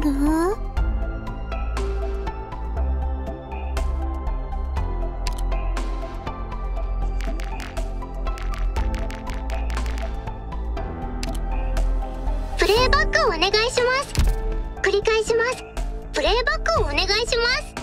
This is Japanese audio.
る？ プレイバックをお願いします。繰り返します。プレイバックをお願いします。